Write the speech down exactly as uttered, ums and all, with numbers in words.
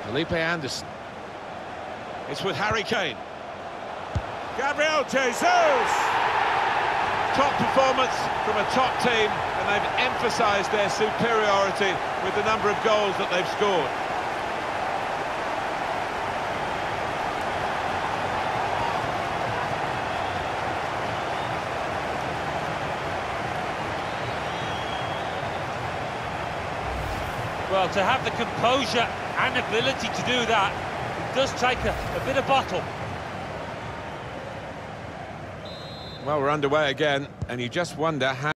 Felipe Anderson. It's with Harry Kane. Gabriel Jesus! Top performance from a top team, and they've emphasised their superiority with the number of goals that they've scored. Well, to have the composure and ability to do that, it does take a, a bit of bottle. Well, we're underway again, and you just wonder how